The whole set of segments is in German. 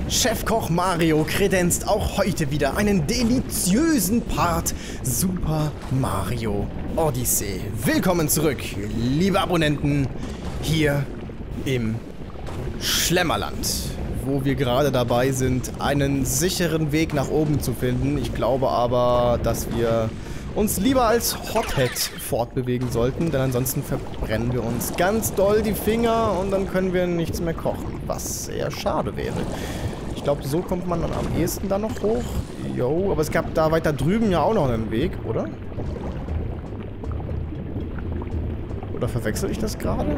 Chefkoch Mario kredenzt auch heute wieder einen deliziösen Part Super Mario Odyssey. Willkommen zurück, liebe Abonnenten, hier im Schlemmerland, wo wir gerade dabei sind, einen sicheren Weg nach oben zu finden. Ich glaube aber, dass wir uns lieber als Hothead fortbewegen sollten, denn ansonsten verbrennen wir uns ganz doll die Finger und dann können wir nichts mehr kochen, was eher schade wäre. Ich glaube, so kommt man dann am ehesten da noch hoch. Jo, aber es gab da weiter drüben ja auch noch einen Weg, oder? Oder verwechsel ich das gerade?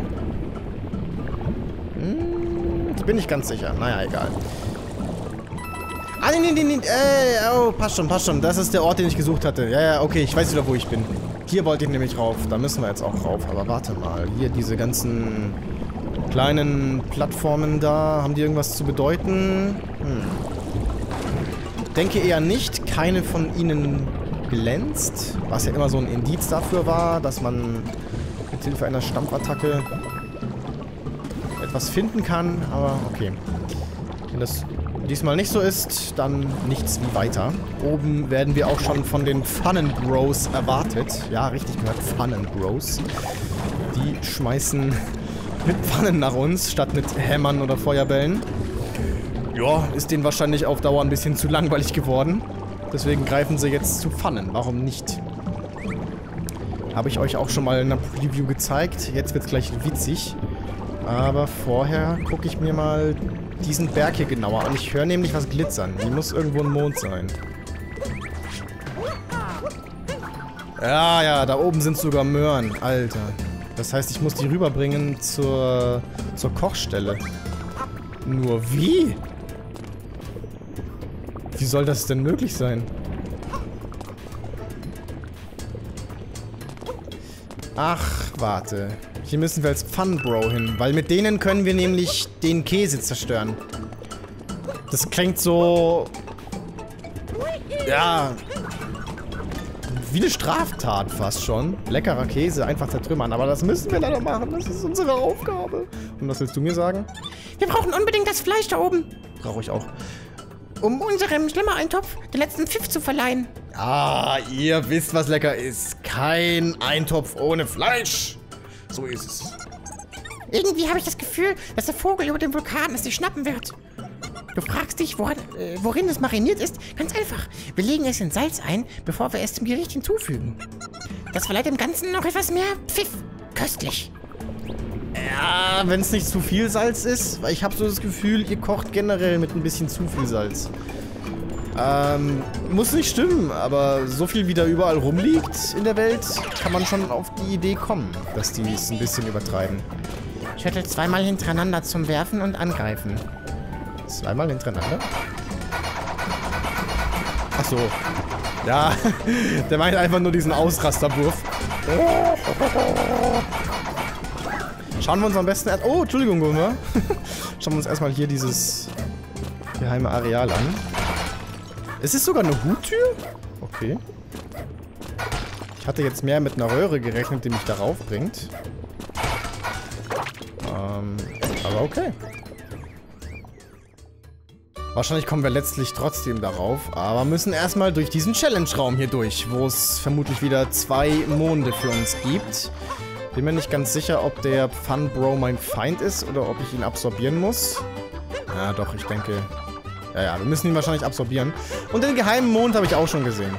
Ich bin nicht ganz sicher. Naja, egal. Ah, nee. Oh, passt schon. Das ist der Ort, den ich gesucht hatte. Ja, okay, ich weiß wieder, wo ich bin. Hier wollte ich nämlich rauf. Da müssen wir jetzt auch rauf. Aber warte mal. Hier diese ganzen kleinen Plattformen da. Haben die irgendwas zu bedeuten? Denke eher nicht. Keine von ihnen glänzt. Was ja immer so ein Indiz dafür war, dass man mit Hilfe einer Stampfattacke etwas finden kann. Aber okay. Wenn das diesmal nicht so ist, dann nichts wie weiter. Oben werden wir auch schon von den Fun & Bros erwartet. Ja, richtig gehört, Fun & Bros. Die schmeißen mit Pfannen nach uns, statt mit Hämmern oder Feuerbällen. Ja, ist denen wahrscheinlich auf Dauer ein bisschen zu langweilig geworden. Deswegen greifen sie jetzt zu Pfannen. Warum nicht? Habe ich euch auch schon mal in einer Preview gezeigt. Jetzt wird es gleich witzig. Aber vorher gucke ich mir mal diesen Berg hier genauer an. Ich höre nämlich was glitzern. Hier muss irgendwo ein Mond sein. Ja, da oben sind sogar Möhren. Alter. Das heißt, ich muss die rüberbringen zur Kochstelle. Nur wie? Wie soll das denn möglich sein? Ach, warte. Hier müssen wir als Fun-Bro hin, weil mit denen können wir nämlich den Käse zerstören. Das klingt so... Ja... wie eine Straftat fast schon. Leckerer Käse einfach zertrümmern, aber das müssen wir leider machen. Das ist unsere Aufgabe. Und was willst du mir sagen? Wir brauchen unbedingt das Fleisch da oben. Brauche ich auch. Um unserem Schlemmer-Eintopf den letzten Pfiff zu verleihen. Ah, ihr wisst, was lecker ist. Kein Eintopf ohne Fleisch. So ist es. Irgendwie habe ich das Gefühl, dass der Vogel über dem Vulkan es sich schnappen wird. Du fragst dich, worin es mariniert ist? Ganz einfach. Wir legen es in Salz ein, bevor wir es dem Gericht hinzufügen. Das verleiht dem Ganzen noch etwas mehr Pfiff. Köstlich. Ja, wenn es nicht zu viel Salz ist, weil ich habe so das Gefühl, ihr kocht generell mit ein bisschen zu viel Salz. Muss nicht stimmen, aber so viel wie da überall rumliegt in der Welt, kann man schon auf die Idee kommen, dass die es ein bisschen übertreiben. Schüttel zweimal hintereinander zum Werfen und Angreifen. Zweimal hintereinander? Ach so. Ja, der meint einfach nur diesen Ausrasterwurf. Schauen wir uns am besten... Oh, Entschuldigung, Gunnar. Schauen wir uns erstmal hier dieses geheime Areal an. Es ist sogar eine Huttür? Okay. Ich hatte jetzt mehr mit einer Röhre gerechnet, die mich darauf bringt. Aber okay. Wahrscheinlich kommen wir letztlich trotzdem darauf, aber müssen erstmal durch diesen Challenge-Raum hier durch, wo es vermutlich wieder 2 Monde für uns gibt. Bin mir nicht ganz sicher, ob der Fun-Bro mein Feind ist oder ob ich ihn absorbieren muss. Ja, doch, ich denke... Ja, wir müssen ihn wahrscheinlich absorbieren. Und den geheimen Mond habe ich auch schon gesehen.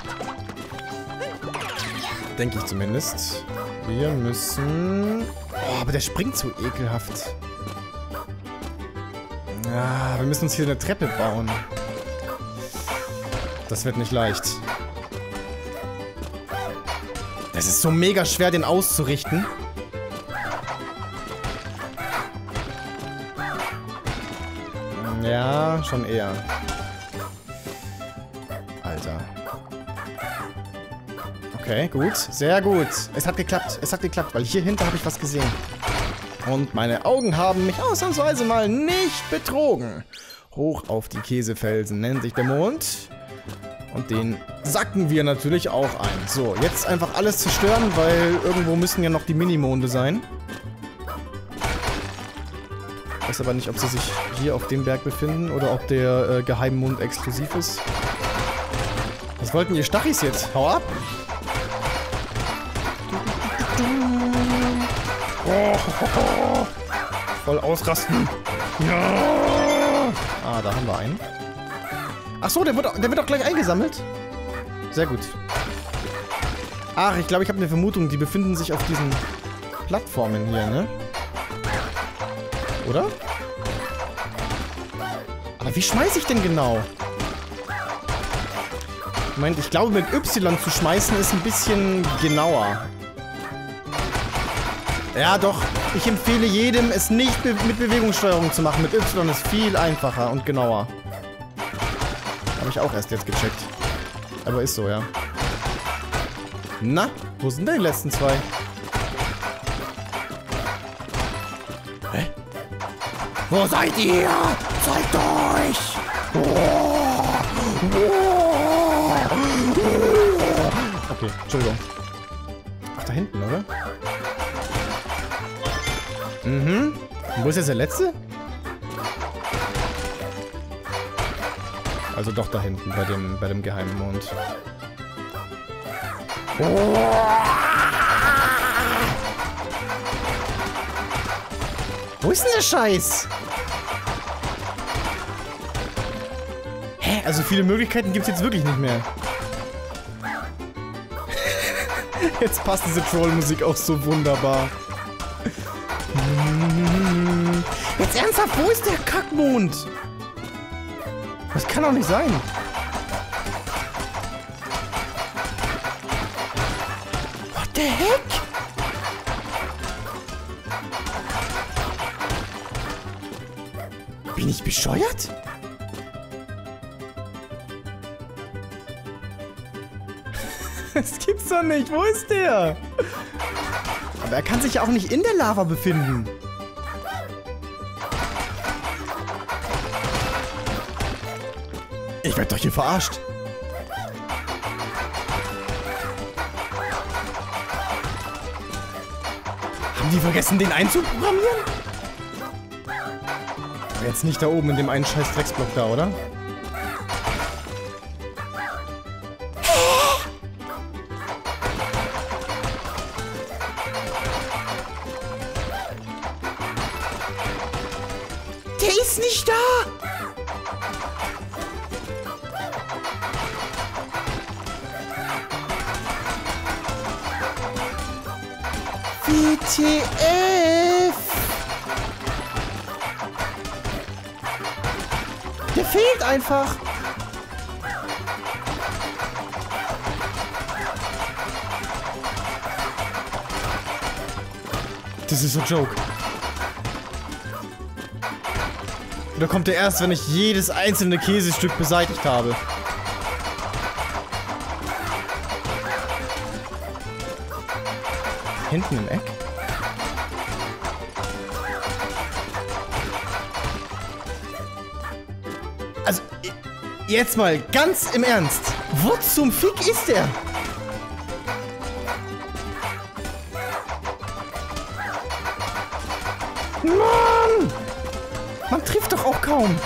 Denke ich zumindest. Wir müssen... Oh, aber der springt so ekelhaft. Ja, wir müssen uns hier eine Treppe bauen. Das wird nicht leicht. Es ist so mega schwer, den auszurichten. Ja, schon eher. Alter. Okay, gut. Sehr gut. Es hat geklappt. Es hat geklappt, weil hier hinten habe ich was gesehen. Und meine Augen haben mich ausnahmsweise mal nicht betrogen. Hoch auf die Käsefelsen nennt sich der Mond. Und den sacken wir natürlich auch ein. So, jetzt einfach alles zerstören, weil irgendwo müssen ja noch die Minimonde sein. Ich weiß aber nicht, ob sie sich hier auf dem Berg befinden oder ob der Geheimmund exklusiv ist. Was wollten ihr Stachis jetzt? Hau ab! Oh, voll ausrasten! Ja! Ah, da haben wir einen. Ach so, der wird auch gleich eingesammelt. Sehr gut. Ach, ich glaube, ich habe eine Vermutung. Die befinden sich auf diesen Plattformen hier, ne? Oder? Aber wie schmeiße ich denn genau? Moment, ich glaube, mit Y zu schmeißen ist ein bisschen genauer. Ja, doch. Ich empfehle jedem, es nicht mit Bewegungssteuerung zu machen. Mit Y ist viel einfacher und genauer. Habe ich auch erst jetzt gecheckt. Aber ist so, ja. Na, wo sind denn die letzten zwei? Hä? Wo seid ihr? Zeigt euch! Okay, Entschuldigung. Ach, da hinten, oder? Mhm. Und wo ist jetzt der letzte? Also doch da hinten, bei dem geheimen Mond. Wo ist denn der Scheiß? Hä? Also viele Möglichkeiten gibt es jetzt wirklich nicht mehr. Jetzt passt diese Trollmusik auch so wunderbar. Jetzt ernsthaft, wo ist der Kackmond? Das kann doch nicht sein. What the heck? Bin ich bescheuert? Das gibt's doch nicht. Wo ist der? Aber er kann sich ja auch nicht in der Lava befinden. Ich werd doch hier verarscht. Haben die vergessen, den einzuprogrammieren? Aber jetzt nicht da oben in dem einen scheiß Drecksblock da, oder? Der ist nicht da! WTF! Der fehlt einfach! Das ist ein Joke. Oder kommt er erst, wenn ich jedes einzelne Käsestück beseitigt habe? Hinten im Eck? Also, jetzt mal ganz im Ernst. Wo zum Fick ist der? Mann! Man trifft doch auch kaum.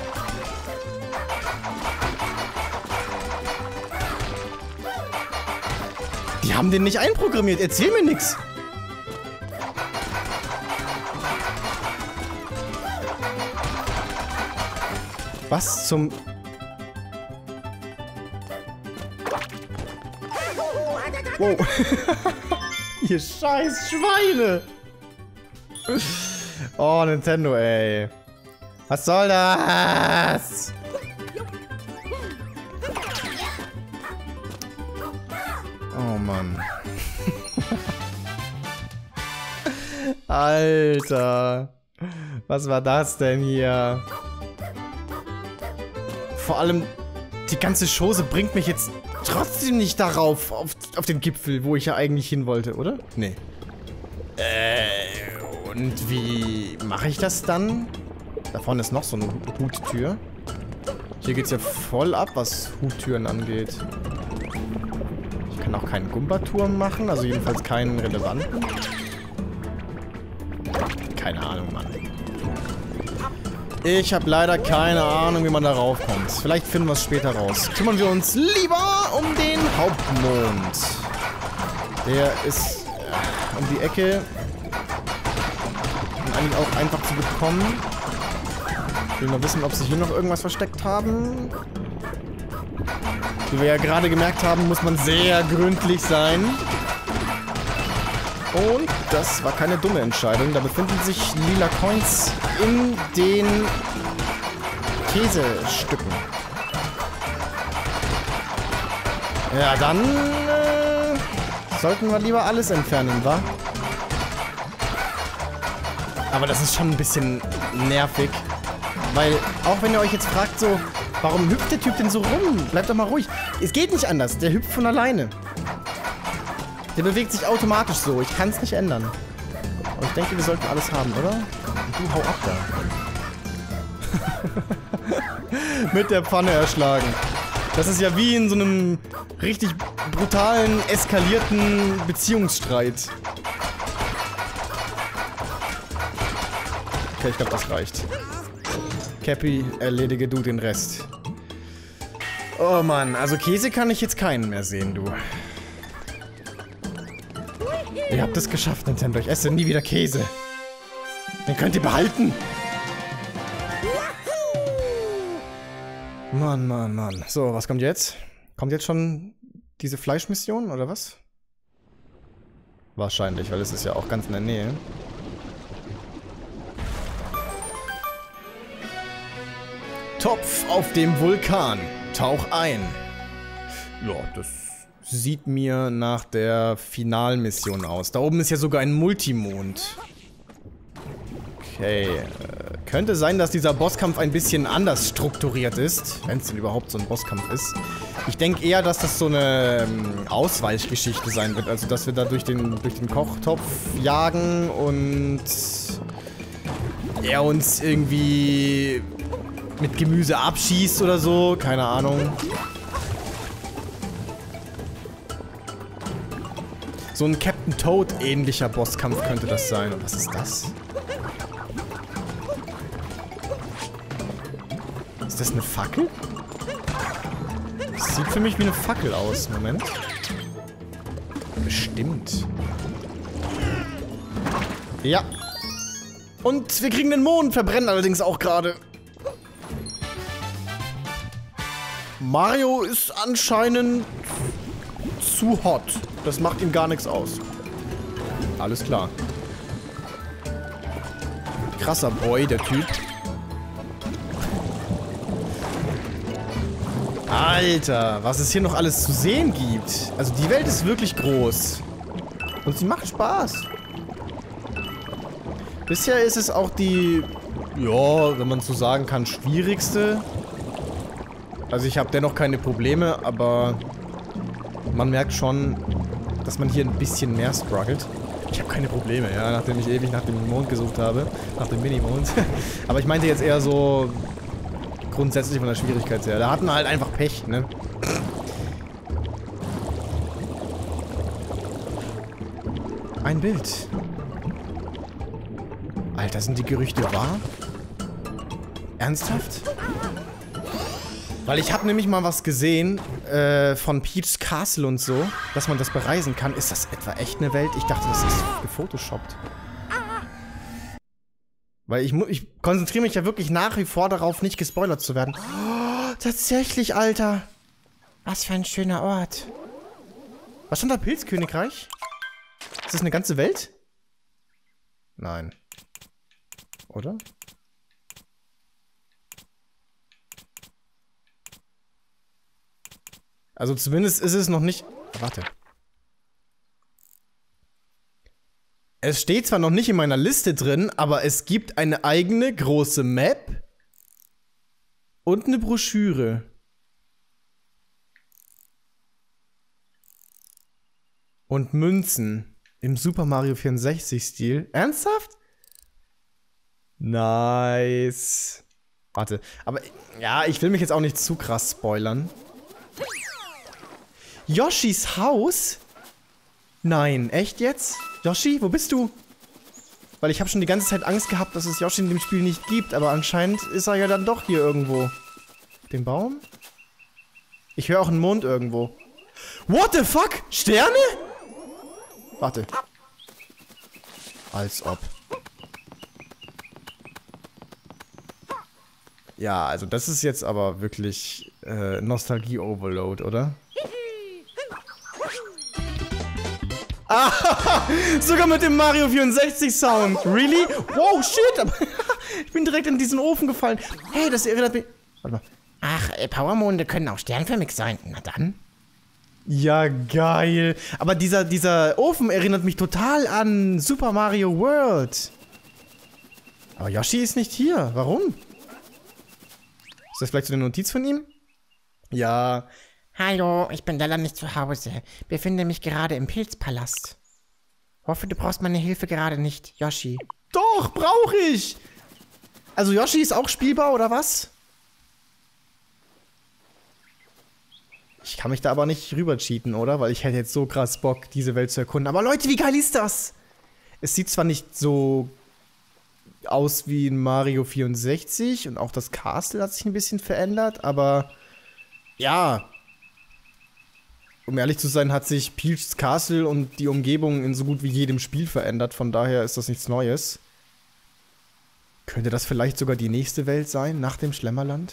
Die haben den nicht einprogrammiert. Erzähl mir nix. Was zum... Wow. Ihr scheiß Schweine. Oh, Nintendo, ey. Was soll das? Oh, Mann. Alter. Was war das denn hier? Vor allem, die ganze Chose bringt mich jetzt trotzdem nicht darauf, auf den Gipfel, wo ich ja eigentlich hin wollte, oder? Nee. Und wie mache ich das dann? Da vorne ist noch so eine Huttür. Hier geht's ja voll ab, was Huttüren angeht. Ich kann auch keinen Gumba-Turm machen, also jedenfalls keinen relevanten. Keine Ahnung, Mann. Ich habe leider keine Ahnung, wie man da raufkommt. Vielleicht finden wir es später raus. Kümmern wir uns lieber um den Hauptmond. Der ist um die Ecke. Und eigentlich auch einfach zu bekommen. Ich will mal wissen, ob sie hier noch irgendwas versteckt haben. Wie wir ja gerade gemerkt haben, muss man sehr gründlich sein. Und das war keine dumme Entscheidung. Da befinden sich lila Coins in den Käsestücken. Ja, dann sollten wir lieber alles entfernen, wa? Aber das ist schon ein bisschen nervig. Weil, auch wenn ihr euch jetzt fragt so, warum hüpft der Typ denn so rum? Bleibt doch mal ruhig. Es geht nicht anders. Der hüpft von alleine. Der bewegt sich automatisch so. Ich kann es nicht ändern. Und ich denke, wir sollten alles haben, oder? Und du hau ab da. Mit der Pfanne erschlagen. Das ist ja wie in so einem richtig brutalen, eskalierten Beziehungsstreit. Okay, ich glaube, das reicht. Cappy, erledige du den Rest. Oh Mann, also Käse kann ich jetzt keinen mehr sehen, du. Ihr habt es geschafft, Nintendo. Ich esse nie wieder Käse. Den könnt ihr behalten. Mann, Mann, Mann. So, was kommt jetzt? Kommt jetzt schon diese Fleischmission, oder was? Wahrscheinlich, weil es ist ja auch ganz in der Nähe. Topf auf dem Vulkan. Tauch ein. Ja, das sieht mir nach der Finalmission aus. Da oben ist ja sogar ein Multimond. Okay. Könnte sein, dass dieser Bosskampf ein bisschen anders strukturiert ist. Wenn es denn überhaupt so ein Bosskampf ist. Ich denke eher, dass das so eine Ausweichgeschichte sein wird. Also, dass wir da durch den Kochtopf jagen und er uns irgendwie mit Gemüse abschießt oder so. Keine Ahnung. So ein Captain Toad ähnlicher Bosskampf könnte das sein. Und was ist das? Ist das eine Fackel? Das sieht für mich wie eine Fackel aus. Moment. Bestimmt. Ja. Und wir kriegen den Mond, verbrennen allerdings auch gerade. Mario ist anscheinend zu hot. Das macht ihm gar nichts aus. Alles klar. Krasser Boy, der Typ. Alter, was es hier noch alles zu sehen gibt. Also die Welt ist wirklich groß. Und sie macht Spaß. Bisher ist es auch die, ja, wenn man so sagen kann, schwierigste. Also ich habe dennoch keine Probleme, aber man merkt schon, dass man hier ein bisschen mehr struggelt. Ich habe keine Probleme, ja, nachdem ich ewig nach dem Mond gesucht habe. Nach dem Minimond. Aber ich meinte jetzt eher so grundsätzlich von der Schwierigkeit her. Da hatten wir halt einfach Pech, ne? Ein Bild. Alter, sind die Gerüchte wahr? Ernsthaft? Weil ich habe nämlich mal was gesehen von Peach's Castle und so, dass man das bereisen kann. Ist das etwa echt eine Welt? Ich dachte, das ist gefotoshoppt. Weil ich konzentriere mich ja wirklich nach wie vor darauf, nicht gespoilert zu werden. Oh, tatsächlich, Alter. Was für ein schöner Ort. Was stand da? Pilzkönigreich? Ist das eine ganze Welt? Nein. Oder? Also zumindest ist es noch nicht... Warte. Es steht zwar noch nicht in meiner Liste drin, aber es gibt eine eigene große Map und eine Broschüre. Und Münzen im Super Mario 64-Stil. Ernsthaft? Nice. Warte, aber ja, ich will mich jetzt auch nicht zu krass spoilern. Yoshis Haus? Nein, echt jetzt? Yoshi, wo bist du? Weil ich habe schon die ganze Zeit Angst gehabt, dass es Yoshi in dem Spiel nicht gibt. Aber anscheinend ist er ja dann doch hier irgendwo. Den Baum? Ich höre auch einen Mond irgendwo. What the fuck? Sterne? Warte. Als ob. Ja, also das ist jetzt aber wirklich Nostalgie-Overload, oder? Ah, sogar mit dem Mario 64 Sound. Really? Wow, shit. Ich bin direkt in diesen Ofen gefallen. Hey, das erinnert mich... Warte mal. Ach, Powermonde können auch sternförmig sein. Na dann. Ja, geil. Aber dieser Ofen erinnert mich total an Super Mario World. Aber Yoshi ist nicht hier. Warum? Ist das vielleicht so eine Notiz von ihm? Ja. Hallo, ich bin leider nicht zu Hause. Befinde mich gerade im Pilzpalast. Hoffe, du brauchst meine Hilfe gerade nicht, Yoshi. Doch, brauche ich. Also Yoshi ist auch spielbar, oder was? Ich kann mich da aber nicht rüber cheaten, oder? Weil ich hätte jetzt so krass Bock, diese Welt zu erkunden. Aber Leute, wie geil ist das? Es sieht zwar nicht so aus wie in Mario 64 und auch das Castle hat sich ein bisschen verändert, aber ja. Um ehrlich zu sein, hat sich Peach's Castle und die Umgebung in so gut wie jedem Spiel verändert. Von daher ist das nichts Neues. Könnte das vielleicht sogar die nächste Welt sein, nach dem Schlemmerland?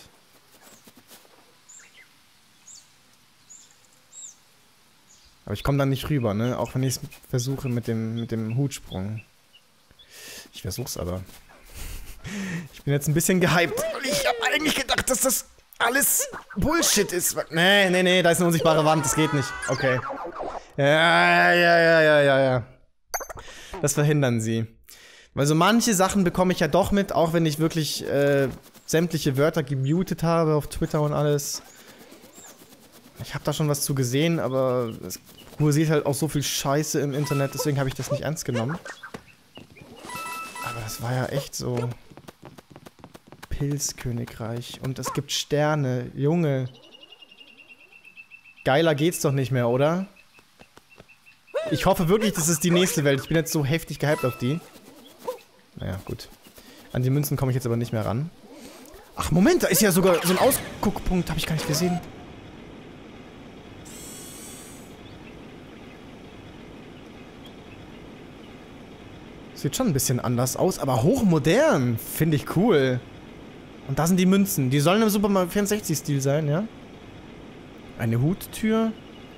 Aber ich komme da nicht rüber, ne? Auch wenn ich es versuche mit dem Hutsprung. Ich versuch's aber. Ich bin jetzt ein bisschen gehypt. Ich habe eigentlich gedacht, dass das alles Bullshit ist. Nee, da ist eine unsichtbare Wand. Das geht nicht. Okay. Ja. Das verhindern sie. Weil so manche Sachen bekomme ich ja doch mit, auch wenn ich wirklich sämtliche Wörter gemutet habe auf Twitter und alles. Ich habe da schon was zu gesehen, aber es kursiert halt auch so viel Scheiße im Internet, deswegen habe ich das nicht ernst genommen. Aber das war ja echt so... Pilzkönigreich. Und es gibt Sterne. Junge. Geiler geht's doch nicht mehr, oder? Ich hoffe wirklich, das ist die nächste Welt. Ich bin jetzt so heftig gehypt auf die. Naja, gut. An die Münzen komme ich jetzt aber nicht mehr ran. Ach, Moment, da ist ja sogar so ein Ausguckpunkt. Habe ich gar nicht gesehen. Sieht schon ein bisschen anders aus, aber hochmodern. Finde ich cool. Und da sind die Münzen. Die sollen im Super Mario 64-Stil sein, ja? Eine Huttür.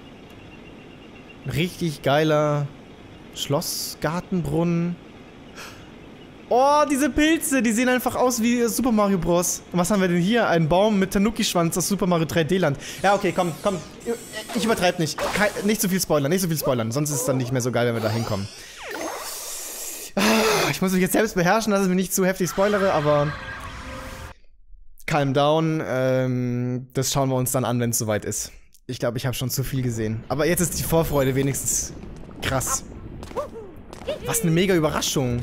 Richtig geiler Schlossgartenbrunnen. Oh, diese Pilze, die sehen einfach aus wie Super Mario Bros. Und was haben wir denn hier? Ein Baum mit Tanuki-Schwanz aus Super Mario 3D Land. Ja, okay, komm. Ich übertreibe nicht. Nicht so viel spoilern, sonst ist es dann nicht mehr so geil, wenn wir da hinkommen. Ich muss mich jetzt selbst beherrschen, dass ich mich nicht zu heftig spoilere, aber... Calm down, das schauen wir uns dann an, wenn es soweit ist. Ich glaube, ich habe schon zu viel gesehen. Aber jetzt ist die Vorfreude wenigstens krass. Was eine mega Überraschung.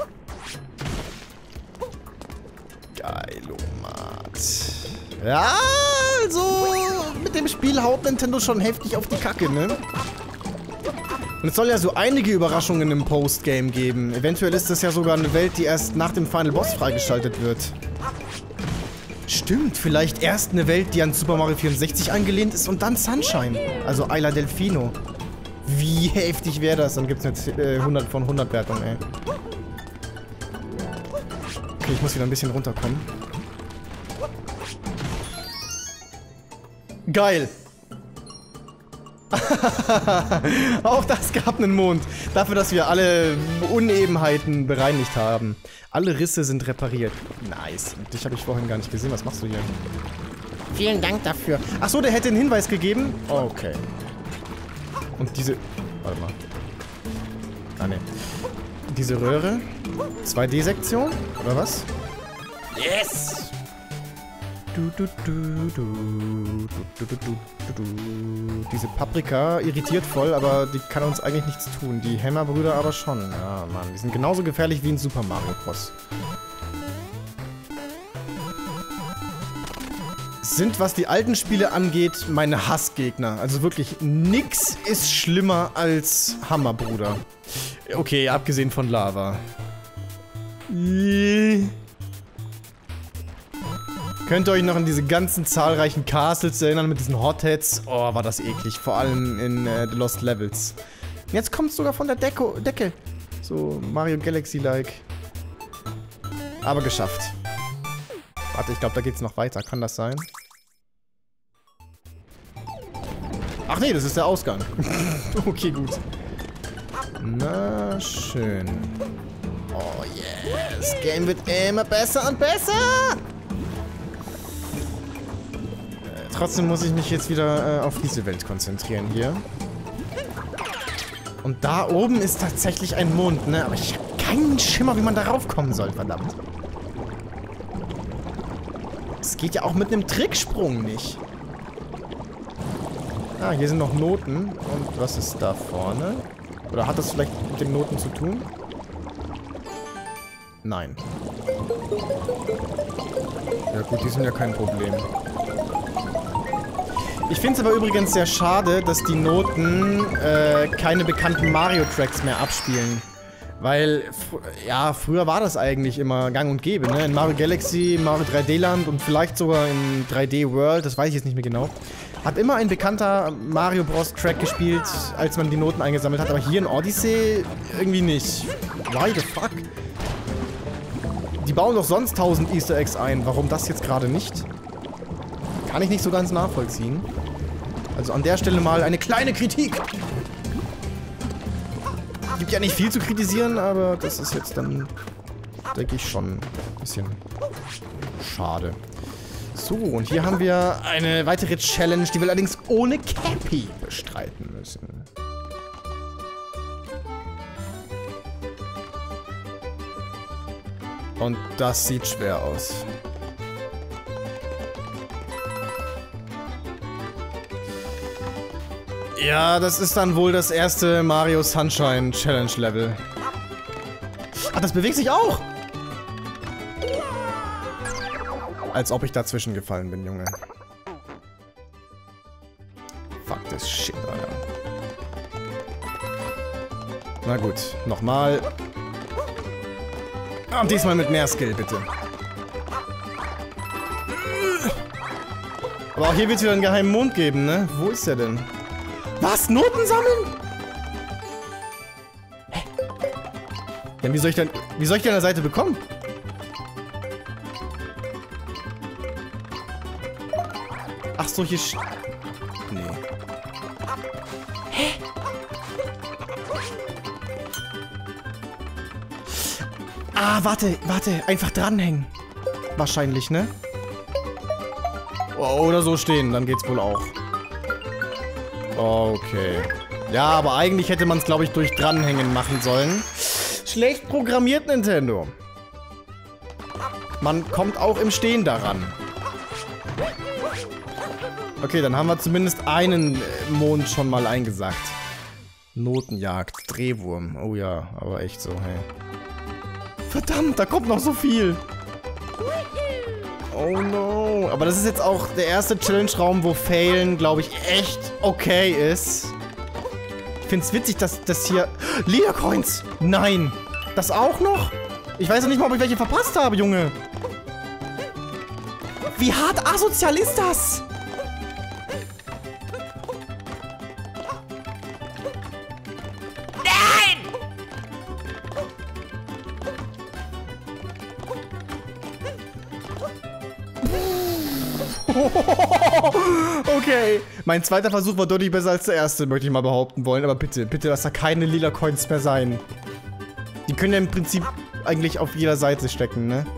Geilomat. Ja, also mit dem Spiel haut Nintendo schon heftig auf die Kacke, ne? Und es soll ja so einige Überraschungen im Postgame geben. Eventuell ist das ja sogar eine Welt, die erst nach dem Final Boss freigeschaltet wird. Stimmt, vielleicht erst eine Welt, die an Super Mario 64 angelehnt ist und dann Sunshine. Also Isla Delfino. Wie heftig wäre das? Dann gibt es eine 100 von 100 Wertung, ey. Okay, ich muss wieder ein bisschen runterkommen. Geil. Auch das gab einen Mond. Dafür, dass wir alle Unebenheiten bereinigt haben. Alle Risse sind repariert. Nice. Dich habe ich vorhin gar nicht gesehen. Was machst du hier? Vielen Dank dafür. Achso, der hätte einen Hinweis gegeben? Okay. Und diese... Warte mal. Ah, ne. Diese Röhre? 2D-Sektion? Oder was? Yes! Diese Paprika irritiert voll, aber die kann uns eigentlich nichts tun. Die Hämmerbrüder aber schon. Ja, Mann. Die sind genauso gefährlich wie in Super Mario Bros. Sind, was die alten Spiele angeht, meine Hassgegner. Also wirklich, nix ist schlimmer als Hammerbruder. Okay, abgesehen von Lava. Könnt ihr euch noch an diese ganzen zahlreichen Castles erinnern mit diesen Hotheads? Oh, war das eklig. Vor allem in The Lost Levels. Jetzt kommt es sogar von der Decke. So Mario Galaxy-like. Aber geschafft. Warte, ich glaube, da geht's noch weiter. Kann das sein? Ach nee, das ist der Ausgang. Okay, gut. Na, schön. Oh yes. Das Game wird immer besser und besser. Trotzdem muss ich mich jetzt wieder auf diese Welt konzentrieren hier. Und da oben ist tatsächlich ein Mond, ne? Aber ich habe keinen Schimmer, wie man darauf kommen soll, verdammt. Es geht ja auch mit einem Tricksprung nicht. Ah, hier sind noch Noten. Und was ist da vorne? Oder hat das vielleicht mit den Noten zu tun? Nein. Ja gut, die sind ja kein Problem. Ich finde es aber übrigens sehr schade, dass die Noten keine bekannten Mario-Tracks mehr abspielen. Weil, ja, früher war das eigentlich immer gang und gäbe, ne? In Mario Galaxy, Mario 3D Land und vielleicht sogar in 3D World, das weiß ich jetzt nicht mehr genau. Hat immer ein bekannter Mario Bros. Track gespielt, als man die Noten eingesammelt hat. Aber hier in Odyssey irgendwie nicht. Why the fuck? Die bauen doch sonst 1000 Easter Eggs ein. Warum das jetzt gerade nicht? Kann ich nicht so ganz nachvollziehen. Also an der Stelle mal eine kleine Kritik. Gibt ja nicht viel zu kritisieren, aber das ist jetzt dann, denke ich, schon ein bisschen schade. So, und hier haben wir eine weitere Challenge, die wir allerdings ohne Cappy bestreiten müssen. Und das sieht schwer aus. Ja, das ist dann wohl das erste Mario Sunshine Challenge Level. Ah, das bewegt sich auch! Als ob ich dazwischen gefallen bin, Junge. Fuck this shit, Alter. Na gut, nochmal. Und diesmal mit mehr Skill, bitte. Aber auch hier wird es wieder einen geheimen Mond geben, ne? Wo ist der denn? Was? Noten sammeln? Hä? Ja, wie soll ich denn an der Seite bekommen? Ach so, hier... Nee. Hä? Ah, warte. Einfach dranhängen. Wahrscheinlich, ne? Oder so stehen, dann geht's wohl auch. Okay. Ja, aber eigentlich hätte man es, glaube ich, durch Dranhängen machen sollen. Schlecht programmiert, Nintendo. Man kommt auch im Stehen daran. Okay, dann haben wir zumindest einen Mond schon mal eingesackt. Notenjagd, Drehwurm. Oh ja, aber echt so, hey. Verdammt, da kommt noch so viel. Oh no. Aber das ist jetzt auch der erste Challenge-Raum, wo Failen, glaube ich, echt okay ist. Ich finde es witzig, dass das hier... Leader-Coins! Nein! Das auch noch? Ich weiß ja nicht mal, ob ich welche verpasst habe, Junge. Wie hart asozial ist das? Okay. Mein zweiter Versuch war deutlich besser als der erste, möchte ich mal behaupten wollen. Aber bitte, lass da keine lila Coins mehr sein. Die können ja im Prinzip eigentlich auf jeder Seite stecken, ne?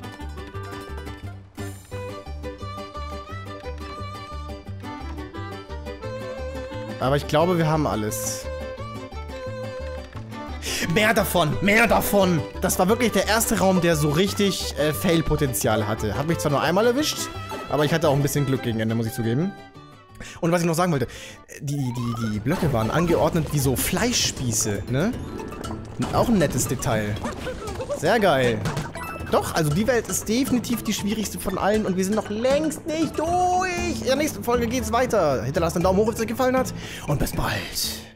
Aber ich glaube, wir haben alles. Mehr davon, mehr davon! Das war wirklich der erste Raum, der so richtig Fail-Potenzial hatte. Hat mich zwar nur einmal erwischt, aber ich hatte auch ein bisschen Glück gegen Ende, muss ich zugeben. Und was ich noch sagen wollte, die Blöcke waren angeordnet wie so Fleischspieße, ne? Auch ein nettes Detail. Sehr geil. Doch, also die Welt ist definitiv die schwierigste von allen und wir sind noch längst nicht durch. In der nächsten Folge geht's weiter. Hinterlasst einen Daumen hoch, wenn es euch gefallen hat und bis bald.